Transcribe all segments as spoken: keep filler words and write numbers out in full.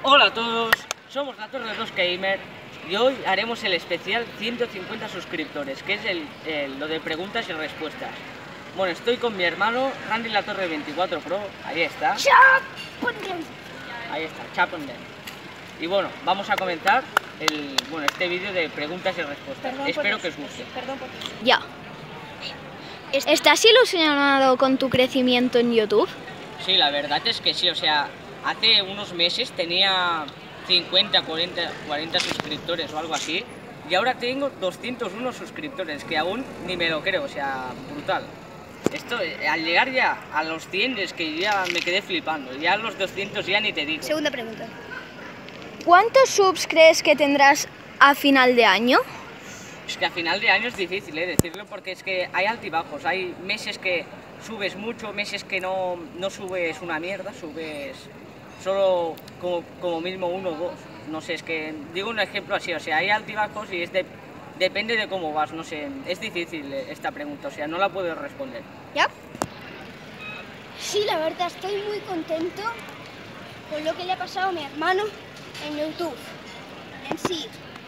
Hola a todos, somos la Torre dos Gamer y hoy haremos el especial ciento cincuenta suscriptores, que es el, el, lo de preguntas y respuestas. Bueno, estoy con mi hermano Randy La Torre veinticuatro Pro, ahí está. Ahí está, Chaponden. Y bueno, vamos a comenzar el, bueno, este vídeo de preguntas y respuestas. Perdón Espero por que os guste. Perdón por Ya. ¿Estás ilusionado con tu crecimiento en YouTube? Sí, la verdad es que sí, o sea, hace unos meses tenía cincuenta, cuarenta, cuarenta suscriptores o algo así, y ahora tengo doscientos uno suscriptores, que aún ni me lo creo, o sea, brutal. Esto, al llegar ya a los cien, es que ya me quedé flipando, ya a los doscientos ya ni te digo. Segunda pregunta. ¿Cuántos subs crees que tendrás a final de año? Es que a final de año es difícil ¿eh? decirlo, porque es que hay altibajos, hay meses que subes mucho, meses que no, no subes una mierda, subes solo como, como mismo uno o dos, no sé, es que digo un ejemplo así, o sea, hay altibajos y es de, depende de cómo vas, no sé, es difícil esta pregunta, o sea, no la puedo responder. ¿Ya? Sí, la verdad, estoy muy contento con lo que le ha pasado a mi hermano en YouTube, en sí.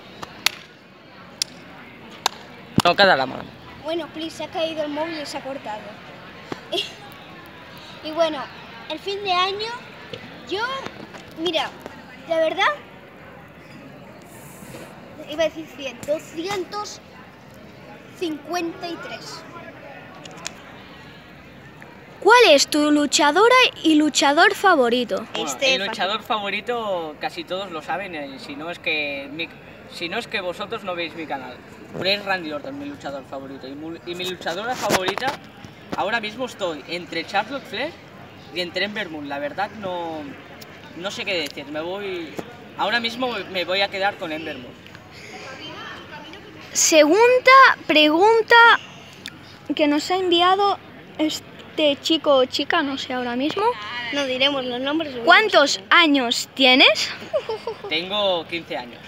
No, cada la mano. Bueno, please, se ha caído el móvil y se ha cortado. Y, y bueno, el fin de año, yo, mira, la verdad, iba a decir cien, doscientos cincuenta y tres. ¿Cuál es tu luchadora y luchador favorito? Bueno, Este el fácil. luchador favorito casi todos lo saben, y si no es que mi, si no es que vosotros no veis mi canal. Pero es Randy Orton, mi luchador favorito. Y, mu, y mi luchadora favorita, ahora mismo estoy entre Charlotte Flair y entre Ember Moon. La verdad no, no sé qué decir. Me voy, ahora mismo me voy a quedar con Ember Moon. Segunda pregunta que nos ha enviado este chico o chica, no sé ahora mismo. No diremos los nombres. ¿Cuántos años tienes? Tengo quince años.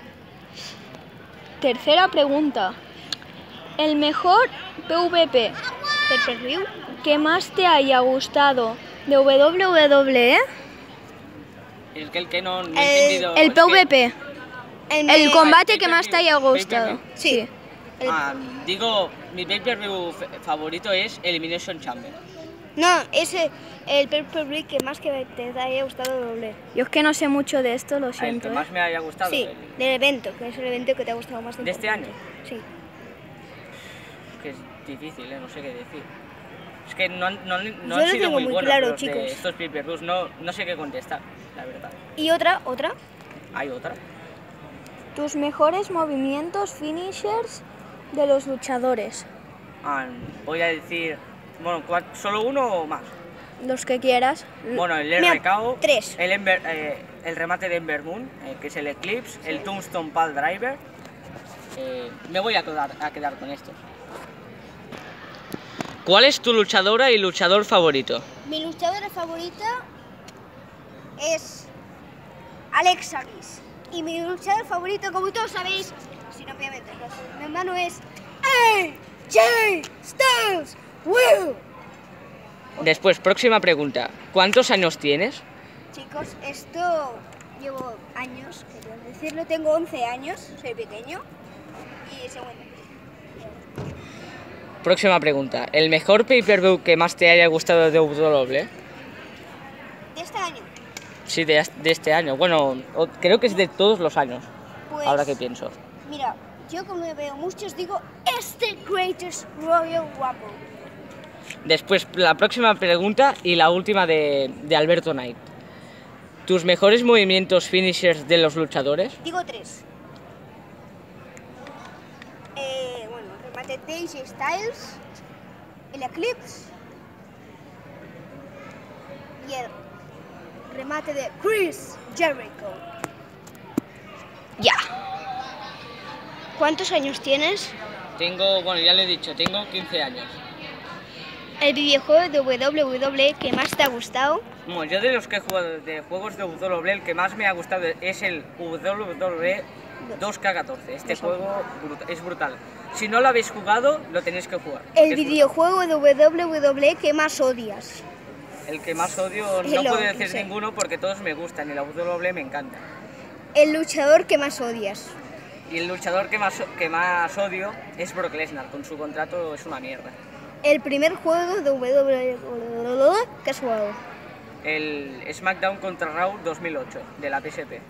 Tercera pregunta. El mejor PvP Pay-per-view. que más te haya gustado de W W E. Es que el que no, no he entendido. El es que- PvP. El, El me- combate pay-per-view, que más te haya gustado. pay-per-view. Sí. el- Ah, digo, mi pay-per-view favorito es Elimination Chamber. No, ese, el pay-per-view que más que te haya gustado doble. Yo es que no sé mucho de esto, lo El siento. que ¿eh? más me haya gustado. Sí, el- del evento, que es el evento que te ha gustado más. ¿De este año? Sí. Que es difícil, ¿eh? No sé qué decir. Es que no, han- no, han- no Yo han lo sido tengo muy muy buenos claro, los de chicos. estos pay-per-views, no, no sé qué contestar, la verdad. Y otra, otra. ¿Hay otra? Tus mejores movimientos finishers de los luchadores. Ah, voy a decir, bueno, ¿cuál- ¿solo uno o más? Los que quieras. Bueno, el Mira, R K O, tres. el, Ember- eh, el remate de Ember Moon, eh, que es el Eclipse, el Tombstone Pal Driver. Eh, me voy a quedar, a quedar con estos. ¿Cuál es tu luchadora y luchador favorito? Mi luchadora favorita es Alexa Bliss. Y mi luchador favorito, como todos sabéis, sin obviamente, mi hermano es A J Styles. ¡Woo! Después, próxima pregunta. ¿Cuántos años tienes? Chicos, esto llevo años, quiero decirlo, tengo once años, soy pequeño. Y segundo. Próxima pregunta. ¿El mejor pay-per-view que más te haya gustado de W W E? De este año, Sí, de, de este año. Bueno, o- creo que es de todos los años, pues. ahora que pienso. Mira, yo como veo muchos, digo, este Greatest Royal Rumble. Después, la próxima pregunta y la última de, de Alberto Knight. ¿Tus mejores movimientos finishers de los luchadores? Digo tres. Eh, bueno, el remate de A J Styles, el Eclipse y el remate de Chris Jericho. Ya. ¿Cuántos años tienes? Tengo, bueno, ya le he dicho, tengo quince años. El videojuego de W W E que más te ha gustado. Bueno, yo de los que he jugado de juegos de W W E, el que más me ha gustado es el W W E dos K catorce. Este juego bruta- es brutal. Si no lo habéis jugado, lo tenéis que jugar. El Es videojuego de W W E que más odias. brutal. El que más odio El no puedo otro, decir sí. ninguno porque todos me gustan y la W W E me encanta. El luchador que más odias. Y el luchador que más, que más odio es Brock Lesnar, con su contrato es una mierda. El primer juego de W W E que has jugado. El SmackDown contra Raw dos mil ocho, de la P S P.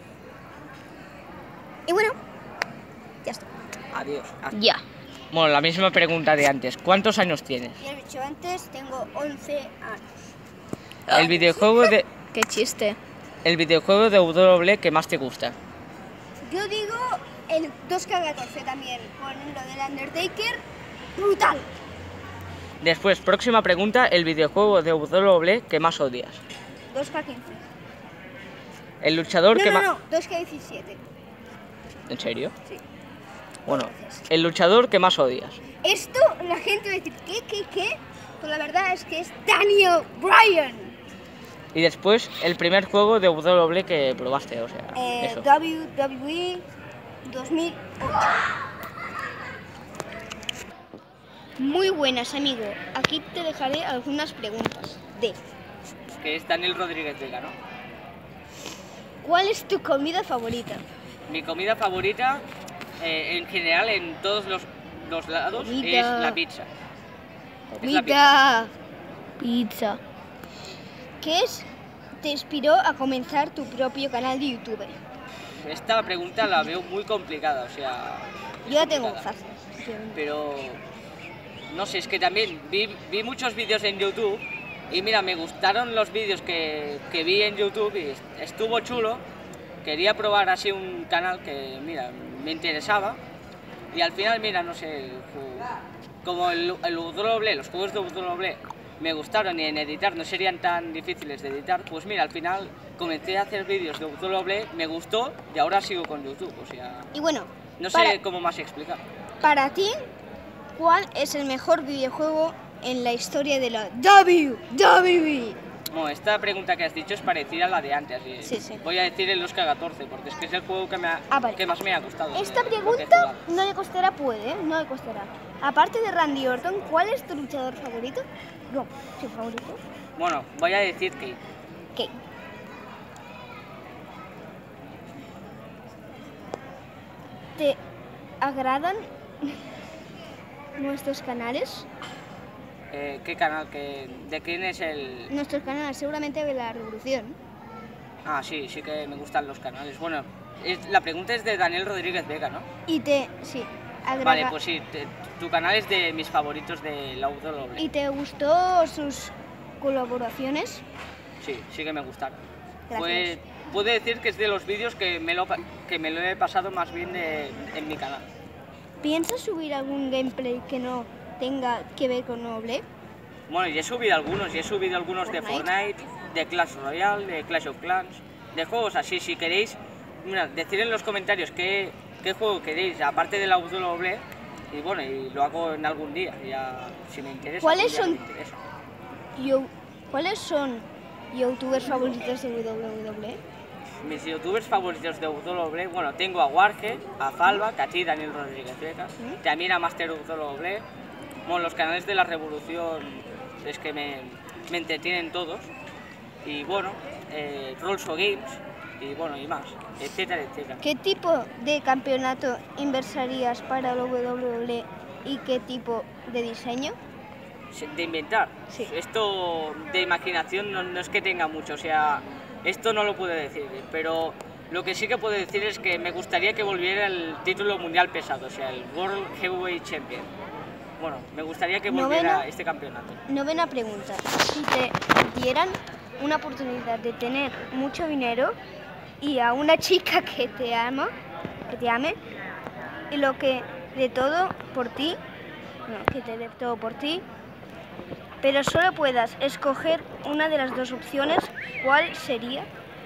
Y bueno, ya está. Adiós. Hasta- Ya. Bueno, la misma pregunta de antes. ¿Cuántos años tienes? Ya lo he dicho antes, tengo once años. El videojuego de, Qué chiste. el videojuego de W W E que más te gusta. Yo digo el dos K catorce también, con lo del Undertaker, brutal. Después, próxima pregunta, el videojuego de W W E que más odias. dos K quince. El luchador No, que no, más... no, dos K diecisiete. ¿En serio? Sí. Bueno, el luchador que más odias. Esto la gente va a decir, ¿qué, qué, qué? Pues la verdad es que es Daniel Bryan. Y después, el primer juego de W W E que probaste, o sea, Eh, eso. W W E dos mil ocho. Muy buenas, amigo. Aquí te dejaré algunas preguntas. De Que es Daniel Rodríguez Vega, ¿no? ¿cuál es tu comida favorita? Mi comida favorita, eh, en general, en todos los, los lados, Comida. es la pizza. Es la Comida. Pizza. ¿Qué es? Te inspiró a comenzar tu propio canal de YouTube. Esta pregunta la veo muy complicada, o sea... Yo la tengo complicada. fácil. Pero no sé, es que también vi, vi muchos vídeos en YouTube y mira, me gustaron los vídeos que, que vi en YouTube y est- estuvo chulo. Quería probar así un canal que, mira, me interesaba y al final, mira, no sé, ju- como el, el W W E, los juegos de W W E me gustaron y en editar no serían tan difíciles de editar, pues mira, al final comencé a hacer vídeos de W W E, me gustó y ahora sigo con YouTube, o sea, Y bueno, no sé para, cómo más explicar. para ti, ¿cuál es el mejor videojuego en la historia de la W W E? Bueno, esta pregunta que has dicho es parecida a la de antes. y Sí, sí. Voy a decir el dos K catorce porque es que es el juego que, me ha- Ah, vale. que más me ha gustado. Esta de lo que he pregunta jugado. no le costará, puede, ¿eh? No le costará. Aparte de Randy Orton, ¿cuál es tu luchador favorito? No, ¿tu favorito? Bueno, voy a decir que ¿Qué? ¿Te agradan nuestros canales? eh, ¿qué canal? Que, ¿De quién es el...? Nuestros canales, seguramente de la Revolución. Ah, sí, sí que me gustan los canales. Bueno, es- la pregunta es de Daniel Rodríguez Vega, ¿no? Y te, sí, agrada- Vale, pues sí, te- tu canal es de mis favoritos de la W W E. ¿Y te gustó sus colaboraciones? Sí, sí que me gustaron. Gracias. Pues, puedo decir que es de los vídeos que me lo, pa- que me lo he pasado más bien de- en mi canal. ¿Piensas subir algún gameplay que no tenga que ver con Noble? Bueno, y he subido algunos, y he subido algunos de Fortnite. Fortnite, de Clash Royale, de Clash of Clans, de juegos así, si queréis, mira, decid en los comentarios qué, qué juego queréis, aparte de la W W E, y bueno, y lo hago en algún día, ya, si me interesa. ¿Cuáles pues ya son- me interesa. Yo, ¿cuáles son youtubers favoritos de W W E? Mis youtubers favoritos de W W E, bueno, tengo a Warge, a Falva, que a ti, Daniel Rodríguez Vega, ¿Mm? también a Master W W E, bueno, los canales de la Revolución es que me, me entretienen todos, y bueno, eh, Rolso Games, y bueno, y más, etcétera, etcétera. ¿Qué tipo de campeonato inversarías para W W E y qué tipo de diseño? De inventar, Sí. esto de imaginación no, no es que tenga mucho, o sea, esto no lo puedo decir, pero lo que sí que puedo decir es que me gustaría que volviera el título mundial pesado, o sea, el World Heavyweight Champion. Bueno, me gustaría que volviera Novena. este campeonato. Novena pregunta. Si te dieran una oportunidad de tener mucho dinero y a una chica que te ama, que te ame, y lo que de todo por ti, no, que te dé todo por ti, pero solo puedas escoger una de las dos opciones, ¿cuál sería?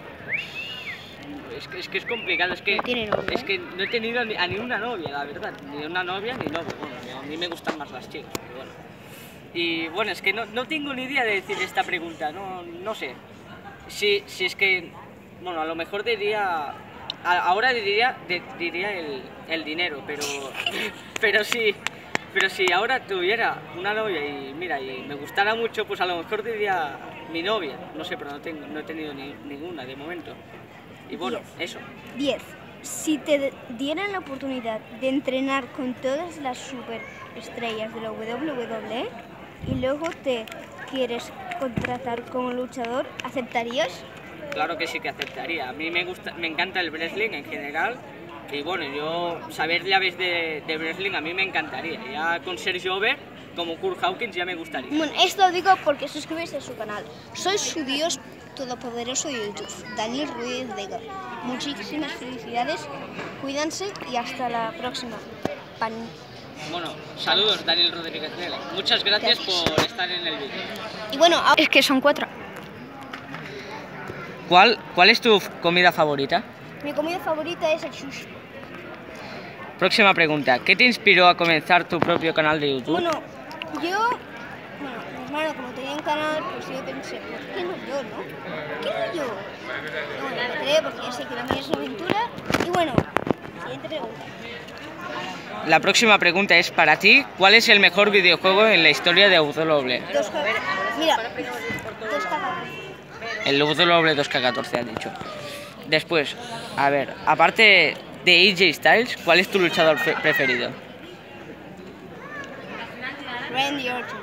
Es que, es que es complicado, es que, No tiene novia, es ¿eh? que no he tenido ni, a ni una novia, la verdad, ni una novia ni novio, bueno, a mí me gustan más las chicas, pero bueno. Y bueno, es que no, no tengo ni idea de decir esta pregunta, no, no sé. Si, si es que, bueno, a lo mejor diría, a- ahora diría, de- diría el, el dinero, pero, pero sí. Pero si ahora tuviera una novia y mira, y me gustara mucho, pues a lo mejor diría mi novia, no sé, pero no, tengo, no he tenido ni, ninguna de momento. Y bueno, Diez. eso. diez. Si te dieran la oportunidad de entrenar con todas las superestrellas de la W W E y luego te quieres contratar como luchador, ¿aceptarías? Claro que sí que aceptaría. A mí me gusta, me encanta el wrestling en general. Y bueno, yo saber llaves de, de wrestling a mí me encantaría. Ya con Sergio Over, como Kurt Hawkins, ya me gustaría. Bueno, esto lo digo porque suscribís a su canal. Soy su Dios todopoderoso de YouTube, Daniel Ruiz Vega. Muchísimas felicidades, cuídense y hasta la próxima. Pan. Bueno, saludos Daniel Rodríguez Vega. Muchas gracias Gracias. por estar en el vídeo. Y bueno, ahora- Es que son cuatro. ¿Cuál, ¿Cuál es tu comida favorita? mi comida favorita es el sushi. Próxima pregunta. ¿Qué te inspiró a comenzar tu propio canal de YouTube? Bueno, yo, bueno, mi hermano como tenía un canal, pues yo pensé, ¿por qué no yo, no? ¿Por qué no yo? Y bueno, me creé porque ya sé que la mía es una aventura. Y bueno, siguiente pregunta. La próxima pregunta es para ti. ¿Cuál es el mejor videojuego en la historia de W W E? Dos K- Mira, dos K. El W W E dos K catorce, has dicho. Después, a ver, aparte de A J Styles, ¿cuál es tu luchador pre- preferido? Randy Orton.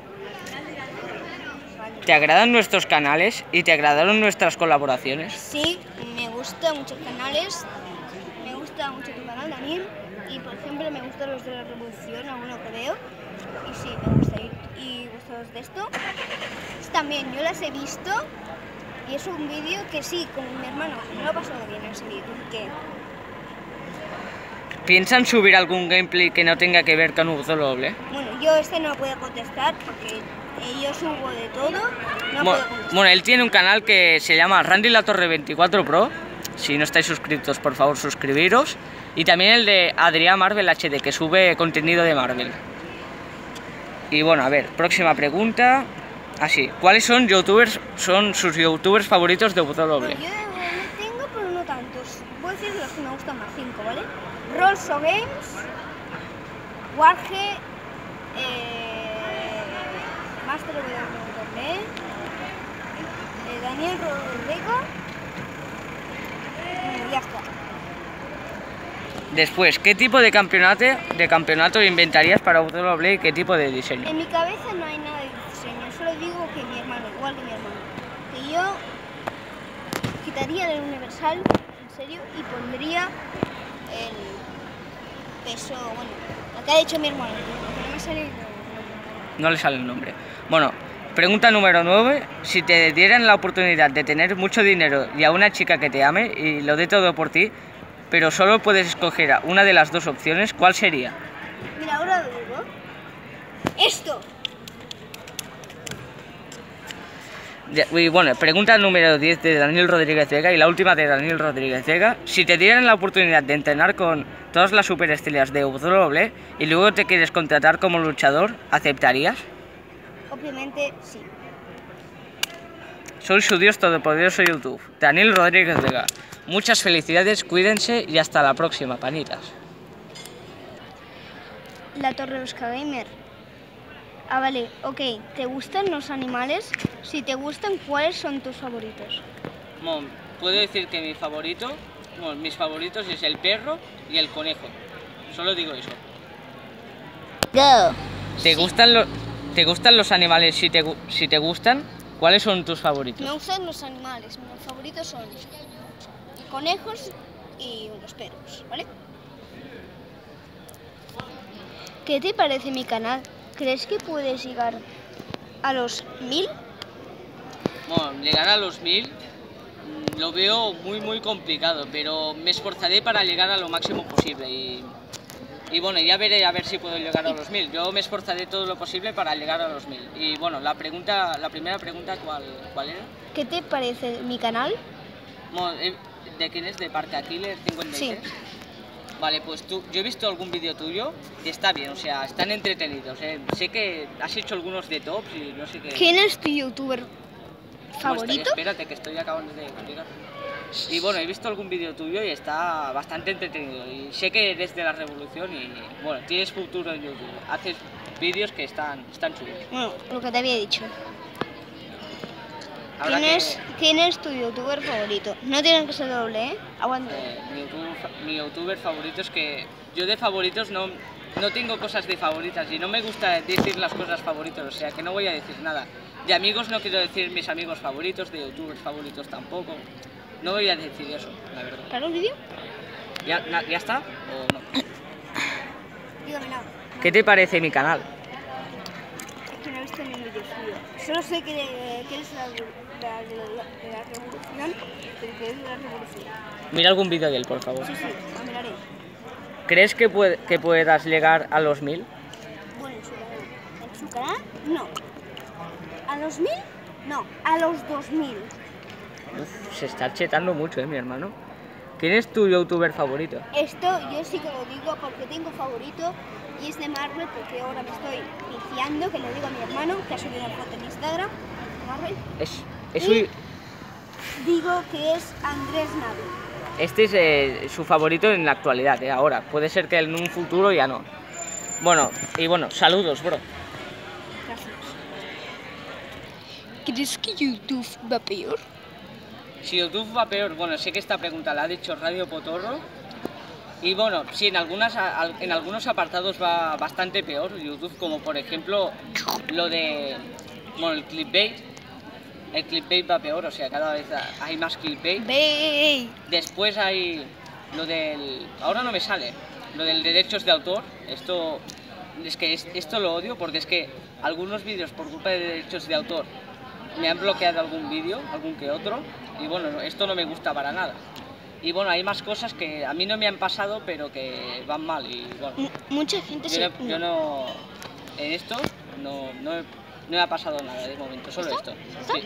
¿Te agradan nuestros canales y te agradaron nuestras colaboraciones? Sí, me gustan muchos canales. Me gusta mucho tu canal, Daniel. Y por ejemplo, me gustan los de la Revolución, alguno que veo. Y sí, me gusta. Y, y gustados de esto. También yo las he visto. Y es un vídeo que sí, con mi hermano, me lo ha pasado bien ese vídeo. Que ¿Piensan subir algún gameplay que no tenga que ver con W W E? bueno, yo este no puedo contestar porque eh, yo subo de todo. No Mo- puedo contestar. Bueno, él tiene un canal que se llama Randy La Torre veinticuatro Pro. Si no estáis suscritos, por favor, suscribiros. Y también el de Adrián Marvel H D, que sube contenido de Marvel. Y bueno, a ver, próxima pregunta. Así, ¿cuáles son youtubers, son sus youtubers favoritos de W W E? Bueno, yo de- tengo, pero no tantos. Voy a decir los que me gustan más, cinco, ¿vale? Rolso Games, Warge, eh, Master W W E, eh, Daniel Rodrigo, y ya está. Después, ¿qué tipo de campeonato, de campeonato inventarías para W W E y qué tipo de diseño? En mi cabeza no hay nada de diseño, solo digo que mi hermano, igual que mi hermano, que yo quitaría el universal, en serio, y pondría el peso, bueno, lo que ha dicho mi hermano, que no me sale el nombre. No le sale el nombre. Bueno, pregunta número nueve. Si te dieran la oportunidad de tener mucho dinero y a una chica que te ame y lo dé todo por ti, pero solo puedes escoger a una de las dos opciones, ¿cuál sería? Mira, ahora lo digo. Esto. Ya- Y bueno, pregunta número diez de Daniel Rodríguez Vega y la última de Daniel Rodríguez Vega. Si te dieran la oportunidad de entrenar con todas las superestrellas de W W E y luego te quieres contratar como luchador, ¿aceptarías? Obviamente sí. Soy su Dios todopoderoso YouTube, Daniel Rodríguez Vega. Muchas felicidades, cuídense y hasta la próxima, panitas. La Torre Oscar Gamer. Ah, vale, ok. ¿Te gustan los animales? Si te gustan, ¿cuáles son tus favoritos? Bueno, puedo decir que mi favorito, bueno, mis favoritos es el perro y el conejo. Solo digo eso. Go. ¿Te gustan los te gustan los animales? Si te gu- si te gustan, ¿cuáles son tus favoritos? Me gustan los animales. Mis favoritos son conejos y los perros, ¿vale? ¿Qué te parece mi canal? ¿Crees que puedes llegar a los mil? Bueno, llegar a los mil mm, lo veo muy muy complicado, pero me esforzaré para llegar a lo máximo posible y, y bueno, ya veré a ver si puedo llegar a los mil. Yo me esforzaré todo lo posible para llegar a los mil. Y bueno, la pregunta, la primera pregunta, ¿cuál, cuál era? ¿Qué te parece mi canal? Bueno, eh, ¿de quién es? ¿De Parque Killer cincuenta y tres? Sí. Vale, pues tú, yo he visto algún vídeo tuyo y está bien, o sea, están entretenidos. eh. Sé que has hecho algunos de tops y no sé qué. ¿Quién es tu youtuber Bueno, favorito? está- espérate, que estoy acabando de explicar. Y bueno, he visto algún vídeo tuyo y está bastante entretenido. Y sé que eres de la revolución y bueno, tienes futuro en YouTube. Haces vídeos que están, están chulos. Bueno, lo que te había dicho. Ahora ¿Quién es, que, ¿Quién es tu youtuber favorito? No tiene que ser doble, ¿eh? Aguanta. eh, mi, YouTube- mi youtuber favorito es que yo de favoritos no, no tengo cosas de favoritas y no me gusta decir las cosas favoritos, o sea que no voy a decir nada. De amigos no quiero decir mis amigos favoritos, de youtubers favoritos tampoco. No voy a decir eso, la verdad. ¿Para el vídeo? ¿Ya, na- ¿ya está o no? Dígame nada. ¿Qué te parece mi canal? Es que no he visto ni un vídeo suyo. Solo sé que, que es la, la, de, la, de la revolución, pero que es de la revolución. Mira algún vídeo de él, por favor. Sí, sí, lo miraré. ¿Crees que, puede- que puedas llegar a los mil? Bueno, en su canal. ¿En su canal? No. ¿A los mil? No, a los dos mil. Uf, se está chetando mucho, eh, mi hermano. ¿Quién es tu youtuber favorito? Esto yo sí que lo digo porque tengo favorito y es de Marvel porque ahora me estoy viciando, que le digo a mi hermano que ha subido una foto en Instagram. Marvel. Es, es Y- su- Digo que es Andrés Navi. este es eh, su favorito en la actualidad, eh, ahora. Puede ser que en un futuro ya no. Bueno, y bueno, saludos, bro. Gracias. ¿Crees que YouTube va peor? Si YouTube va peor, bueno, sé que esta pregunta la ha dicho Radio Potorro. Y bueno, sí, en, algunas, al- en algunos apartados va bastante peor YouTube, como por ejemplo lo de, bueno, el clickbait. El clickbait va peor, o sea, cada vez hay más clickbait. Ve. Después hay lo del... Ahora no me sale. Lo del derechos de autor. Esto es que es- esto lo odio porque es que algunos vídeos por culpa de derechos de autor me han bloqueado algún vídeo, algún que otro. Y bueno, no- esto no me gusta para nada. Y bueno, hay más cosas que a mí no me han pasado pero que van mal. Y bueno, M- Mucha gente yo se... no, yo no... En esto no, no, he- no me ha pasado nada de momento, solo esto. Sí.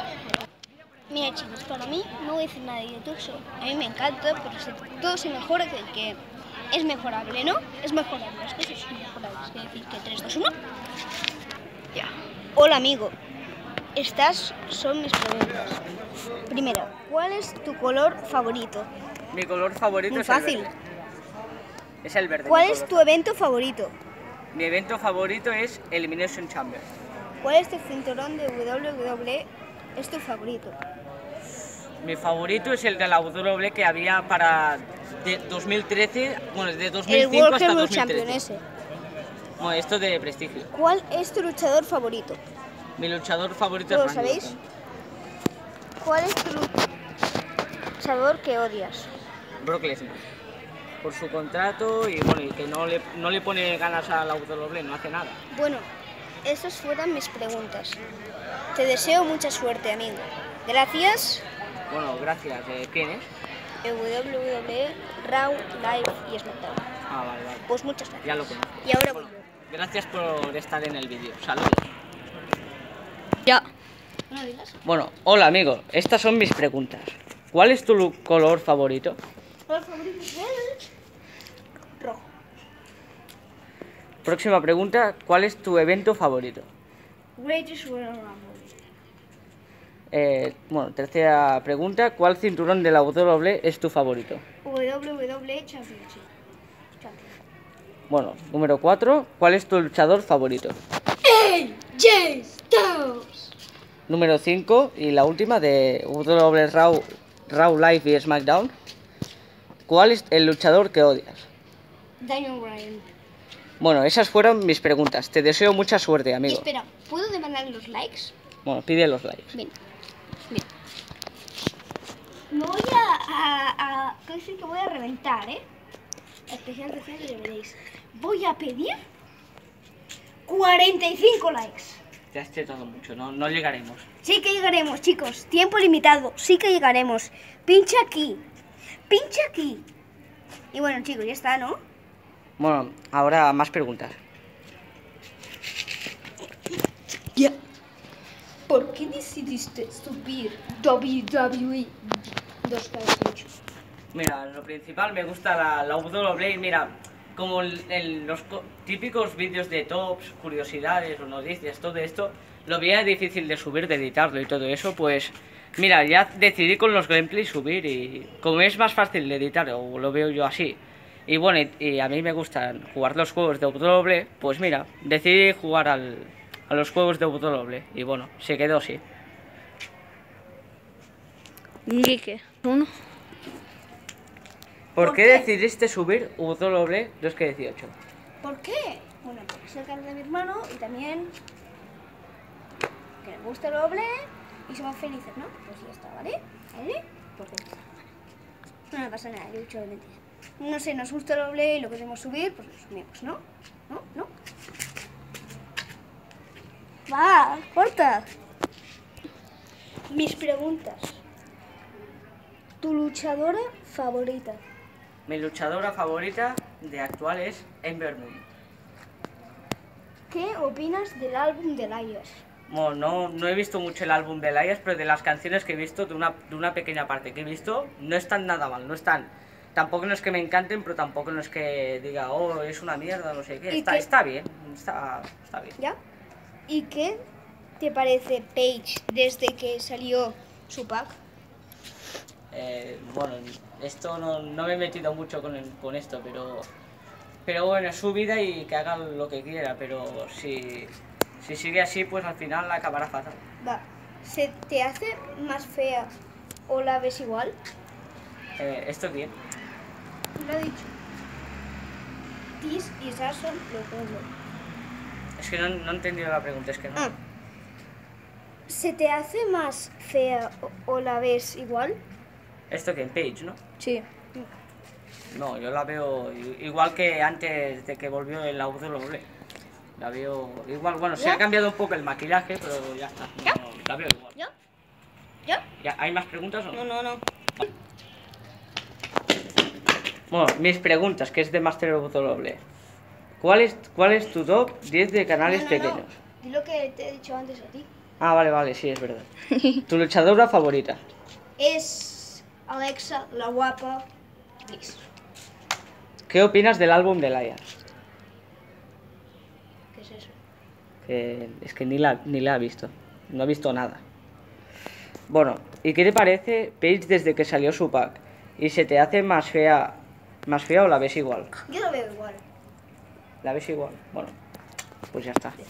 Mira chicos, para mí no voy a decir nada de YouTube, so- a mí me encanta, pero si todo se mejora, que, que es mejorable, ¿no? Es mejorable, las cosas son mejorables, es decir que tres, dos, uno. Ya. Hola amigo, estas son mis preguntas. Primero, ¿cuál es tu color favorito? Mi color favorito Muy es fácil. el verde. Es el verde. ¿Cuál mi es color. tu evento favorito? Mi evento favorito es Elimination Chamber. ¿Cuál es tu cinturón de W W E? Es tu favorito. Mi favorito es el de la W W E que había para de dos mil trece, bueno, desde dos mil El cinco World hasta Heavyweight dos mil Champion trece. ese. Bueno, esto de prestigio. ¿Cuál es tu luchador favorito? Mi luchador favorito ¿Lo es Randy sabéis? Orton. ¿Cuál es tu luchador que odias? Brock Lesnar. Por su contrato y bueno, y que no le, no le pone ganas a la W W E, no hace nada. Bueno, esas fueron mis preguntas. Te deseo mucha suerte, amigo. Gracias. Bueno, gracias. Eh, ¿Quién es? W W E, Raw, Live y SmackDown. Ah, vale, vale. Pues muchas gracias. Ya lo conozco. Y ahora voy yo. Gracias por estar en el vídeo. Saludos. Ya. ¿No digas? Bueno, hola amigo. Estas son mis preguntas. ¿Cuál es tu lu- color favorito? ¿Cuál favorito es el rojo? Próxima pregunta. ¿Cuál es tu evento favorito? Greatest Royal Rumble. Eh, bueno, tercera pregunta. ¿Cuál cinturón de la W W E es tu favorito? W W E Championship. Champion. Bueno, número cuatro. ¿Cuál es tu luchador favorito? A J Styles. Número cinco. Y la última de W W E Raw, Raw Live y SmackDown. ¿Cuál es el luchador que odias? Daniel Bryan. Bueno, esas fueron mis preguntas. Te deseo mucha suerte, Y amigo. espera, ¿puedo demandar los likes? Bueno, pide los likes. Bien. Bien. Me voy a, a, a quiero decir que voy a reventar, ¿eh? Especial de que lo veréis. Voy a pedir cuarenta y cinco likes. Te has chetado mucho, no, no llegaremos. Sí que llegaremos, chicos. Tiempo limitado. Sí que llegaremos. Pincha aquí. Pincha aquí. Y bueno, chicos, ya está, ¿no? Bueno, ahora más preguntas. Ya. ¿Por qué decidiste subir W W E Dos cada ocho. Mira, lo principal me gusta la, la W W E, mira, como el- el- los co- típicos vídeos de tops, curiosidades o noticias, todo esto, lo veía difícil de subir, de editarlo y todo eso, pues mira, ya decidí con los gameplays subir y como es más fácil de editar, o lo veo yo así, y bueno, y, y a mí me gustan jugar los juegos de W W E, pues mira, decidí jugar al, a los juegos de W W E y bueno, se quedó así. Quique. Uno. ¿Por, ¿Por qué, qué? decidiste subir U W dos K dieciocho? ¿Por qué? Bueno, porque es el canal de mi hermano y también que le gusta el doble y somos felices, ¿no? Pues ya está, ¿vale? ¿Vale? Porque no me pasa nada, yo he dicho de mentira. No sé, nos gusta el doble y lo queremos subir, pues lo subimos, ¿no? ¿No? ¿No? Va, corta. Mis preguntas. ¿Tu luchadora favorita? Mi luchadora favorita de actual es Ember Moon. ¿Qué opinas del álbum de Elias? Bueno, no, no he visto mucho el álbum de Elias, pero de las canciones que he visto, de una, de una pequeña parte que he visto, no están nada mal, no están. Tampoco no es que me encanten, pero tampoco no es que diga, oh, es una mierda, no sé qué. ¿Y Está, qué? está bien, está, está bien. ¿Ya? ¿Y qué te parece Paige desde que salió su pack? Eh, bueno, esto no, no me he metido mucho con, el- con esto, pero pero bueno, es su vida y que haga lo que quiera, pero si, si sigue así, pues al final la acabará fatal. Va, ¿se te hace más fea o la ves igual? Eh, ¿Esto quién? Lo he dicho. Tis y Sasson lo pongo. Es que no, no he entendido la pregunta, es que no. Ah. ¿Se te hace más fea o, o la ves igual? ¿Esto quién? Paige, ¿no? Sí. No, yo la veo i- igual que antes de que volvió el U W. La veo igual, bueno, se ¿Ya? ha cambiado un poco el maquillaje, pero ya está. ¿Ya? No, la veo igual. ¿Ya? ¿Ya? ¿Ya? ¿Hay más preguntas o no? No, no, no. Bueno, mis preguntas, que es de Master of W. ¿Cuál es, cuál es tu top diez de canales No, no, pequeños? no. Di lo que te he dicho antes a ti. Ah, vale, vale, sí, es verdad. ¿Tu luchadora favorita? Es Alexa, la guapa. Liz. ¿Qué opinas del álbum de Elias? ¿Qué es eso? Que es que ni la, ni la he visto. No he visto nada. Bueno, ¿y qué te parece Paige desde que salió su pack? ¿Y se te hace más fea, más fea o la ves igual? Yo lo veo igual. ¿La ves igual? Bueno, pues ya está.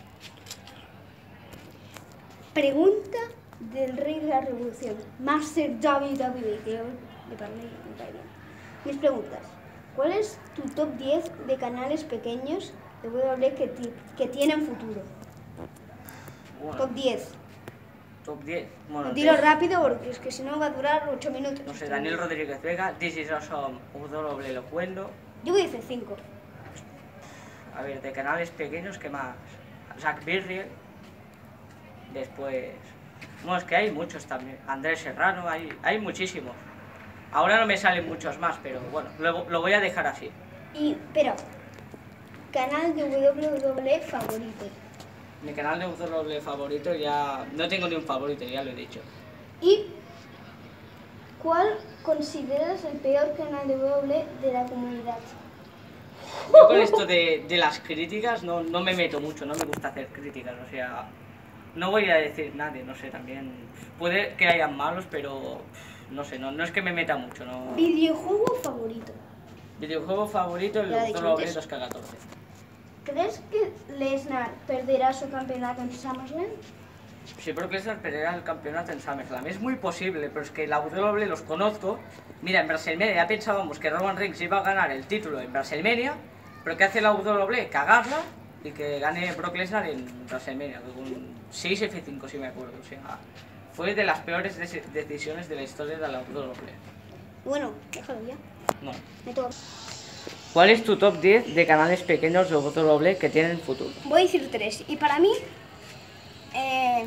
Pregunta del rey de la revolución, Master W W E, que yo de para mí me cae bien. Mis preguntas. ¿Cuál es tu top diez de canales pequeños de W W E que, ti- que tienen futuro? Bueno, Top diez. top diez. Bueno, Dilo te- rápido porque es que si no va a durar ocho minutos. No sé, Daniel Rodríguez Vega, This is Awesome, U W Locuendo. Yo voy a decir cinco. A ver, de canales pequeños, ¿qué más? Zach Birriel. Después... Bueno, es que hay muchos también. Andrés Serrano, hay, hay muchísimos. Ahora no me salen muchos más, pero bueno, lo, lo voy a dejar así. Y, pero, canal de W W E favorito. Mi canal de U W favorito ya... No tengo ni un favorito, ya lo he dicho. ¿Y cuál consideras el peor canal de W W E de la comunidad? Yo con esto de, de las críticas no, no me meto mucho, no me gusta hacer críticas, o sea... No voy a decir nadie, no sé, también... Puede que hayan malos, pero... No sé, no, no es que me meta mucho, no... Videojuego favorito. Videojuego favorito, el Ya lo he dicho W antes. dos K catorce. ¿Crees que Lesnar perderá su campeonato en SummerSlam? Si Brock Lesnar perderá el campeonato en SummerSlam. Es muy posible, pero es que la W los conozco. Mira, en WrestleMania ya pensábamos que Roman Reigns iba a ganar el título en WrestleMania, pero ¿qué hace la W? Cagarla y que gane Brock Lesnar en WrestleMania, con seis F cinco si me acuerdo. O sea, fue de las peores des- decisiones de la historia de la W. Bueno, déjalo ya. No. Me toca. ¿Cuál es tu top diez de canales pequeños de W que tienen futuro? Voy a decir tres. Y para mí, eh,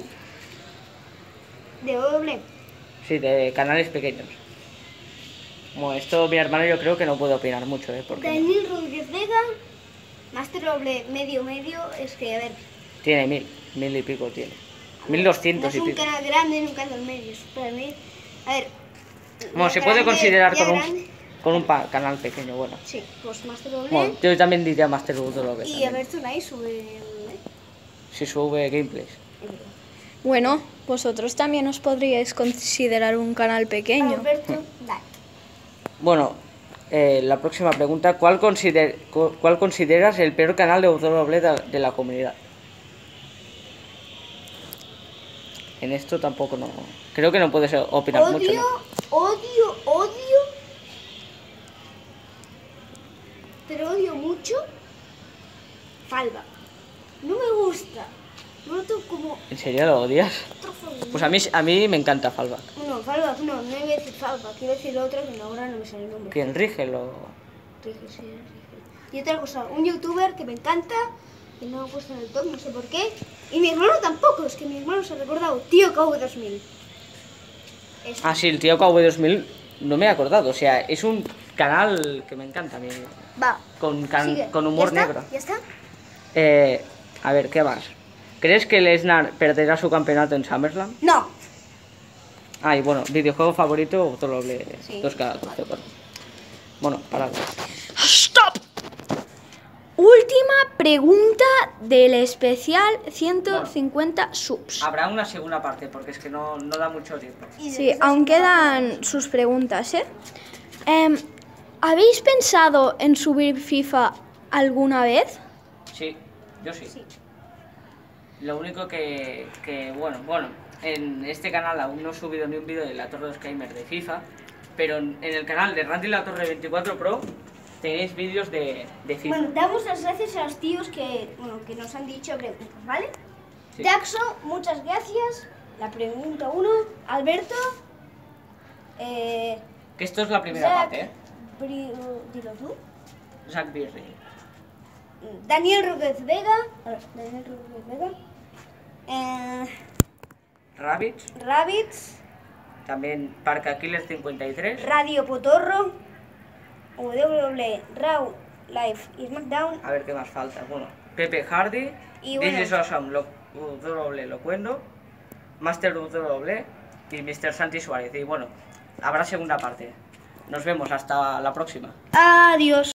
de W W E, Sí, de canales pequeños. Bueno, esto mi hermano yo creo que no puede opinar mucho, ¿eh? Porque Daniel Rodríguez Vega, Master W medio medio, es que, a ver, tiene mil, mil y pico tiene. Mil doscientos no y es un pico. canal grande ni un canal medio. es Para mí, a ver. Bueno, se grande, puede considerar ya con un, grande. con un pa- canal pequeño, bueno. Sí, pues Master W. Bueno, yo también diría Master W. y también, a ver, tú ahí sube. ¿eh? si sube gameplays. Es verdad. Bueno, vosotros también os podríais considerar un canal pequeño. Alberto, dale. Bueno, eh, la próxima pregunta, ¿cuál, consider- cu- ¿cuál consideras el peor canal de W de, de la comunidad? en esto tampoco no... Creo que no puedes opinar Odio, mucho, ¿no? odio, odio. Pero odio mucho Falva. No me gusta. Lo noto como ¿En serio lo odias? trozo de... Pues a mí, a mí me encanta Fallback. No, Falva, no, no iba a decir Falva. Quiero decir otra que ahora no me sale el nombre. ¿Quién rige lo...? Rige, sí, Rige. Y otra cosa, un youtuber que me encanta, que no he puesto en el top, no sé por qué. Y mi hermano tampoco, es que mi hermano se ha recordado. Tío Cowboy dos mil. Eso. Ah, sí, el tío Cowboy dos mil, no me he acordado. O sea, es un canal que me encanta a mí. Va. Con, can- Sigue. con humor ¿Ya está? negro. ¿Ya está? Eh, a ver, ¿qué más? ¿Crees que Lesnar perderá su campeonato en SummerSlam? No. Ah, y bueno, videojuego favorito, doble Sí. dos cada doce. Bueno, parad. ¡Stop! Última pregunta del especial ciento cincuenta subs. Habrá una segunda parte, porque es que no, no da mucho tiempo. Y Sí, después- aún quedan sus preguntas, ¿eh? Em, ¿Habéis pensado en subir FIFA alguna vez? Sí, yo sí. Sí. Lo único que, que, bueno, bueno, en este canal aún no he subido ni un vídeo de la Torre de los Gamers de FIFA, pero en, en el canal de Randy La Torre veinticuatro Pro tenéis vídeos de, de FIFA. Bueno, damos las gracias a los tíos que, bueno, que nos han dicho preguntas, ¿vale? Sí. Jackson, muchas gracias. La pregunta uno. Alberto. Eh, Que esto es la primera Zack parte, ¿eh? Bri- dilo tú. Zack Birri. Daniel Rodríguez Vega. A ver, Daniel Rodríguez Vega. Eh, Rabbits, Rabbits. también Parca Killer cincuenta y tres. Radio Potorro. W W E, Raw, Live y SmackDown. A ver qué más falta. Bueno, Pepe Hardy, Y bueno. This is Awesome, lo, W Locuendo, Master W W E y mister Santi Suárez. Y bueno, habrá segunda parte. Nos vemos hasta la próxima. Adiós.